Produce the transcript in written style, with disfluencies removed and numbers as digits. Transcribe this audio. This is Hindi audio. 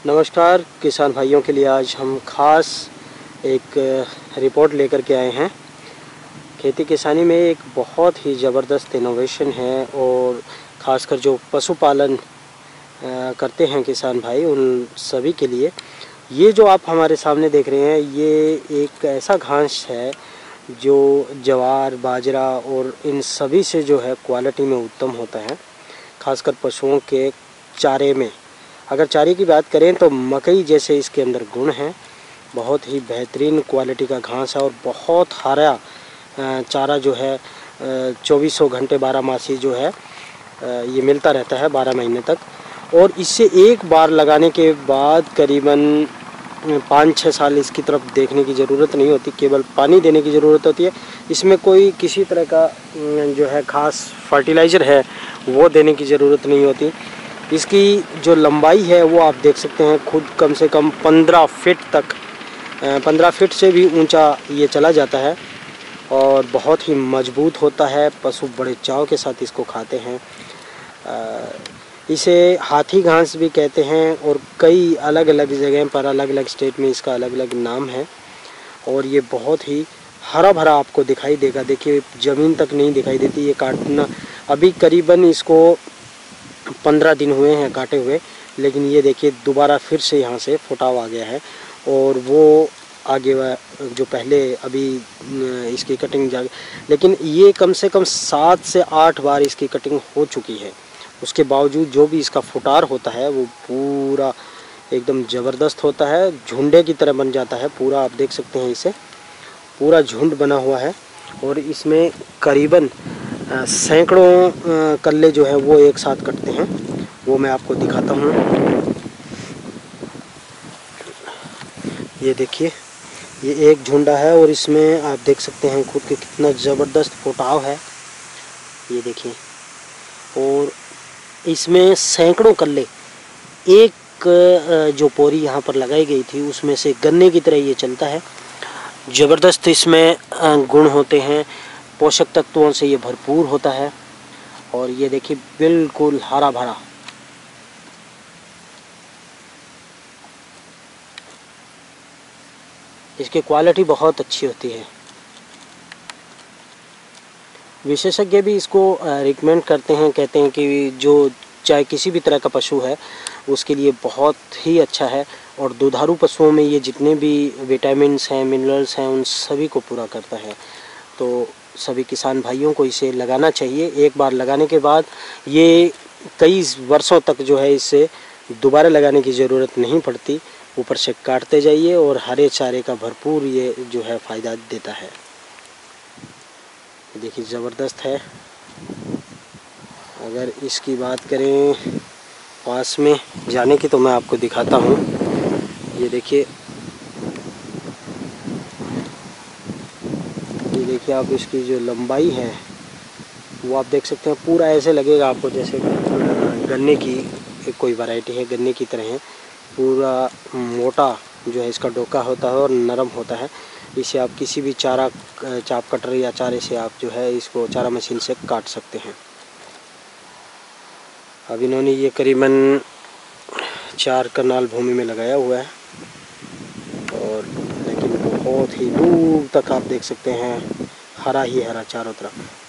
नमस्कार किसान भाइयों के लिए आज हम खास एक रिपोर्ट लेकर के आए हैं। खेती किसानी में एक बहुत ही ज़बरदस्त इनोवेशन है और ख़ासकर जो पशुपालन करते हैं किसान भाई, उन सभी के लिए ये जो आप हमारे सामने देख रहे हैं, ये एक ऐसा घास है जो ज्वार, बाजरा और इन सभी से जो है क्वालिटी में उत्तम होता है। ख़ासकर पशुओं के चारे में अगर चारे की बात करें तो मकई जैसे इसके अंदर गुण हैं। बहुत ही बेहतरीन क्वालिटी का घास है और बहुत हरा चारा जो है 2400 घंटे 12 मासी जो है ये मिलता रहता है 12 महीने तक। और इससे एक बार लगाने के बाद करीबन 5-6 साल इसकी तरफ देखने की ज़रूरत नहीं होती, केवल पानी देने की ज़रूरत होती है। इसमें कोई किसी तरह का जो है खास फर्टिलाइज़र है वो देने की ज़रूरत नहीं होती। इसकी जो लंबाई है वो आप देख सकते हैं खुद, कम से कम 15 फीट तक, 15 फीट से भी ऊंचा ये चला जाता है और बहुत ही मजबूत होता है। पशु बड़े चाव के साथ इसको खाते हैं। इसे हाथी घास भी कहते हैं और कई अलग अलग जगह पर, अलग अलग स्टेट में इसका अलग अलग नाम है। और ये बहुत ही हरा भरा आपको दिखाई देगा। देखिए ज़मीन तक नहीं दिखाई देती। ये काटना अभी करीबन इसको 15 दिन हुए हैं काटे हुए, लेकिन ये देखिए दोबारा फिर से यहाँ से फुटाव आ गया है। और वो आगे जो पहले अभी इसकी कटिंग जा, लेकिन ये कम से कम 7 से 8 बार इसकी कटिंग हो चुकी है। उसके बावजूद जो भी इसका फुटार होता है वो पूरा एकदम ज़बरदस्त होता है, झुंडे की तरह बन जाता है पूरा। आप देख सकते हैं इसे पूरा झुंड बना हुआ है और इसमें करीबन सैकड़ों कल्ले जो है वो एक साथ कटते हैं। वो मैं आपको दिखाता हूँ। ये देखिए ये एक झुंडा है और इसमें आप देख सकते हैं खुद के कितना ज़बरदस्त फुटाव है। ये देखिए, और इसमें सैकड़ों कल्ले, एक जो पोरी यहाँ पर लगाई गई थी उसमें से गन्ने की तरह ये चलता है। ज़बरदस्त इसमें गुण होते हैं, पोषक तत्वों से ये भरपूर होता है। और ये देखिए बिल्कुल हरा भरा। इसकी क्वालिटी बहुत अच्छी होती है। विशेषज्ञ भी इसको रिकमेंड करते हैं, कहते हैं कि जो चाहे किसी भी तरह का पशु है उसके लिए बहुत ही अच्छा है। और दुधारू पशुओं में ये जितने भी विटामिन्स हैं, मिनरल्स हैं, उन सभी को पूरा करता है। तो सभी किसान भाइयों को इसे लगाना चाहिए। एक बार लगाने के बाद ये कई वर्षों तक जो है इसे दोबारा लगाने की ज़रूरत नहीं पड़ती। ऊपर से काटते जाइए और हरे चारे का भरपूर ये जो है फ़ायदा देता है। देखिए ज़बरदस्त है। अगर इसकी बात करें पास में जाने की तो मैं आपको दिखाता हूँ। ये देखिए, ये देखिए आप इसकी जो लंबाई है वो आप देख सकते हैं। पूरा ऐसे लगेगा आपको जैसे गन्ने की कोई वैरायटी है, गन्ने की तरह है। पूरा मोटा जो है इसका डोका होता है और नरम होता है। इसे आप किसी भी चारा चाप कटर या चारे से आप जो है इसको चारा मशीन से काट सकते हैं। अब इन्होंने ये करीबन 4 कनाल भूमि में लगाया हुआ है और लेकिन बहुत ही दूर तक आप देख सकते हैं हरा ही हरा चारों तरफ।